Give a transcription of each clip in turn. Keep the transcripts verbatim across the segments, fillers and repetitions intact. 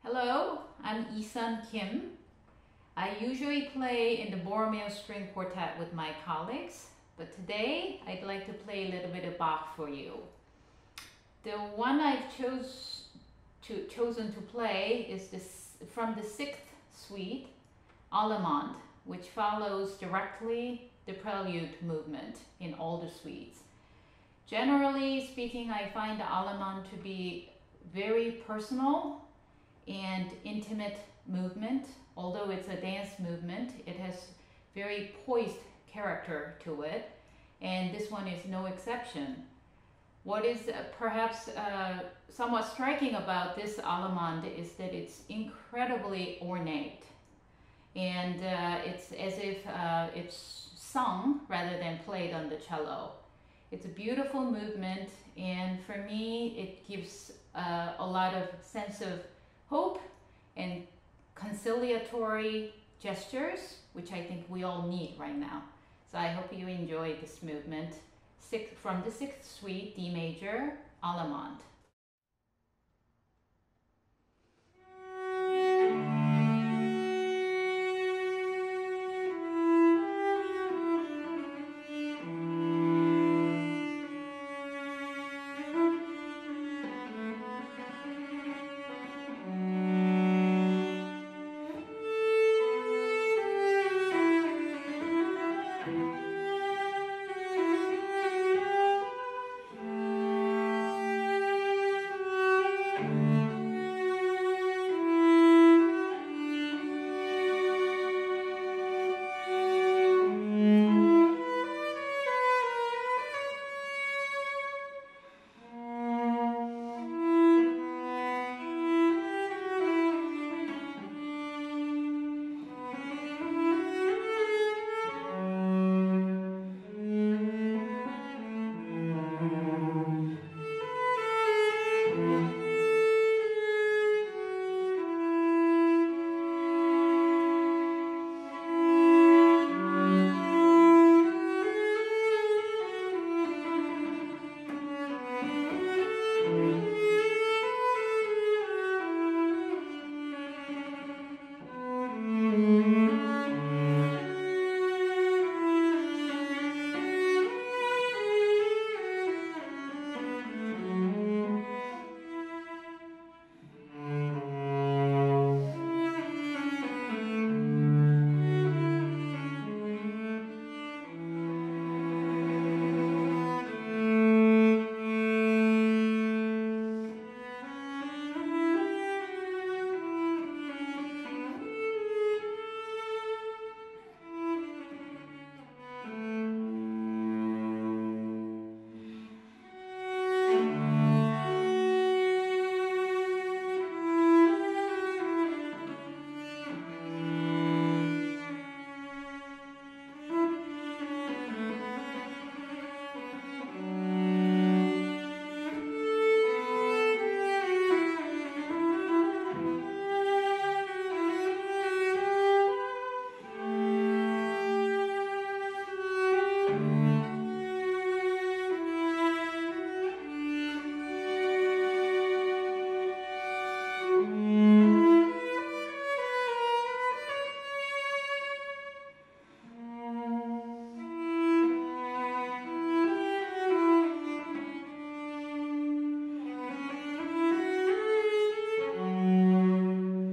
Hello, I'm Yeesun Kim. I usually play in the Borromeo String Quartet with my colleagues, but today I'd like to play a little bit of Bach for you. The one I've chose to, chosen to play is this, from the sixth suite, Allemande, which follows directly the prelude movement in all the suites. Generally speaking, I find the Allemande to be very personal and intimate movement. Although it's a dance movement, it has very poised character to it, and this one is no exception. What is uh, perhaps uh, somewhat striking about this Allemande is that it's incredibly ornate, and uh, it's as if uh, it's sung rather than played on the cello. It's a beautiful movement, and for me it gives uh, a lot of sense of hope and conciliatory gestures, which I think we all need right now. So I hope you enjoy this movement. Six, from the sixth suite, D major, Allemande.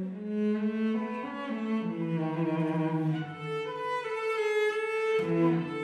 Mm-hmm.